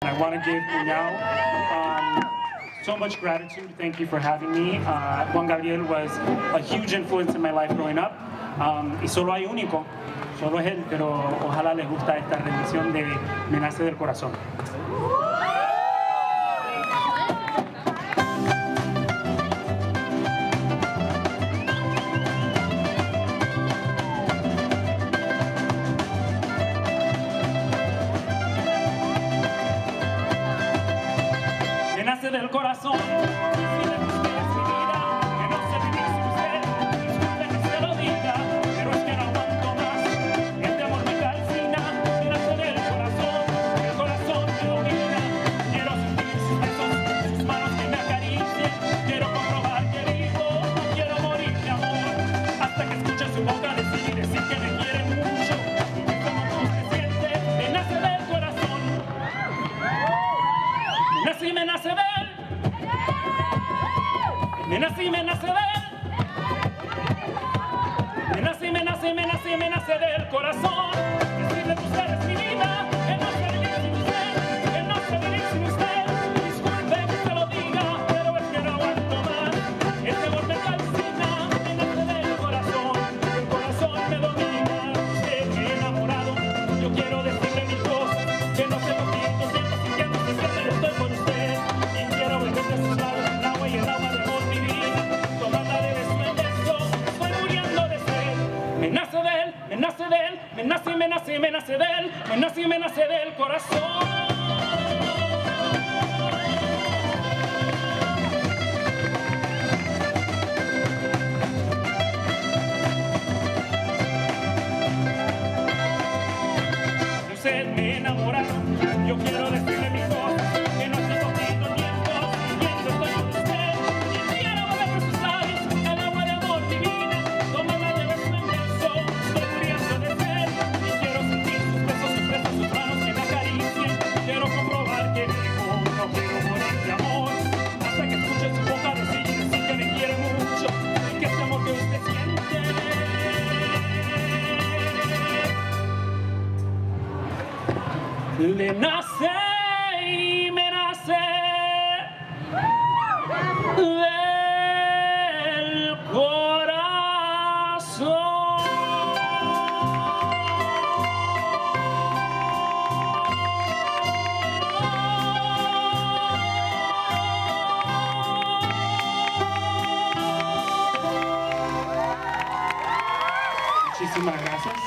I want to give Puñao so much gratitude. Thank you for having me. Juan Gabriel was a huge influence in my life growing up. Y solo hay único, solo es él, pero ojalá les gusta esta rendición de Me nace del corazón. Me nace del corazón. Me nace del corazón. Decirle que usted es mi vida, que no sé vivir sin usted, que no sé vivir sin usted. Disculpe que se lo diga, pero es que no aguanto más. Este amor me calcina, me nace del corazón. El corazón me domina, usted me ha enamorado. Yo quiero decirle mil cosas, que no sé por qué siento sintiendo que siempre estoy con usted. Y quiero beber de sus labios el agua y el agua de amor mi vida. Tomarla de beso en beso, estoy muriendo de sed. Me nace de él, me nace de él, me nace de él, me nace del corazón. Usted me enamora, yo quiero decirle mis cosas, que no estoy cogiendo tiempo, sintiendo estoy con usted. Y quiero beber por sus labios el agua de amor divina, tomarla de beso en beso, estoy muriendo de sed. Y quiero sentir sus besos, sus manos que me acaricien. Quiero comprobar que vivo, no quiero morir de amor, hasta que escuche su boca decir que me quiere mucho y que este amor que usted siente le nace y me nace del corazón. Muchísimas gracias.